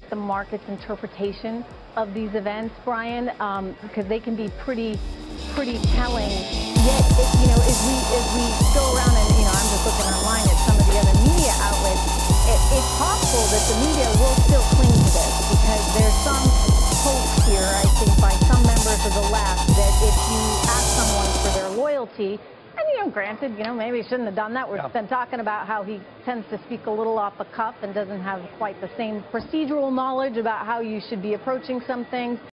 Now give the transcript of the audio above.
the market's interpretation of these events, Brian, because they can be pretty telling. Yet, as we go around and, I'm just looking online at some of the other media outlets, it's possible that the media will still cling to this because there's some hope here, I think, by some members of the left that if you ask someone for their loyalty, and, granted, maybe he shouldn't have done that. We've been talking about how he tends to speak a little off the cuff and doesn't have quite the same procedural knowledge about how you should be approaching some things.